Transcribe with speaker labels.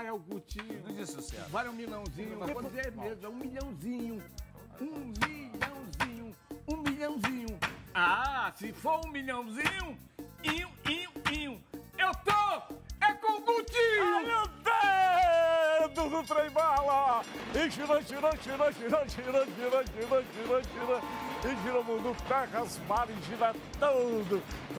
Speaker 1: é o Gutinho.
Speaker 2: Não diz sucesso.
Speaker 1: Vale 1 milhãozinho. Vou dizer mesmo, 1 milhãozinho. 1 milhãozinho. 1 milhãozinho. Ah, se for 1 milhãozinho, eu tô com o Gutinho.
Speaker 3: Olha o dedo do trem-bala! E gira. E gira o mundo, pega as malas e gira tudo.